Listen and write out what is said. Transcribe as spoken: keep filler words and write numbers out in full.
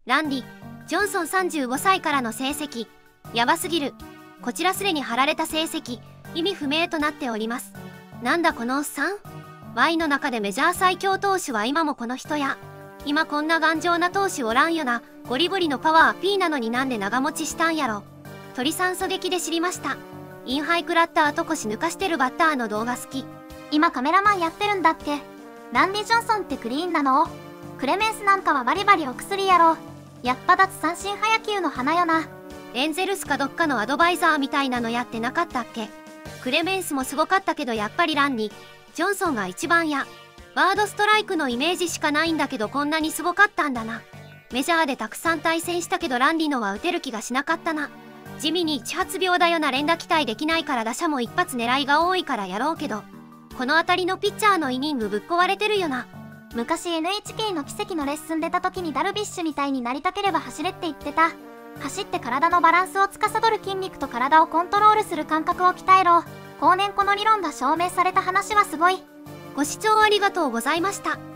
ランディ・ジョンソンさんじゅうごさいからの成績、やばすぎる。こちらすでに貼られた成績、意味不明となっております。なんだこのおっさん ?Y の中でメジャー最強投手は今もこの人や。今こんな頑丈な投手おらんよな。ゴリゴリのパワー P なのになんで長持ちしたんやろ。鳥さん狙撃で知りました。インハイ食らった後腰抜かしてるバッターの動画好き。 今カメラマンやってるんだっけ。ランディ・ジョンソンってクリーンなの？クレメンスなんかはバリバリお薬やろ。やっぱ奪三振早球の花よな。 エンゼルスかどっかのアドバイザーみたいなのやってなかったっけ。クレメンスもすごかったけどやっぱりランディ・ジョンソンが一番や。ワードストライクのイメージしかないんだけどこんなにすごかったんだな。メジャーでたくさん対戦したけどランディのは打てる気がしなかったな。地味に一発病だよな。連打期待できないから打者も一発狙いが多いからやろうけど、この辺りのピッチャーのイニングぶっ壊れてるよな。 昔 エヌエイチケー の奇跡のレッスン出た時にダルビッシュみたいになりたければ走れって言ってた。走って体のバランスを司る筋肉と体をコントロールする感覚を鍛えろ。後年この理論が証明された話はすごい。 ご視聴ありがとうございました。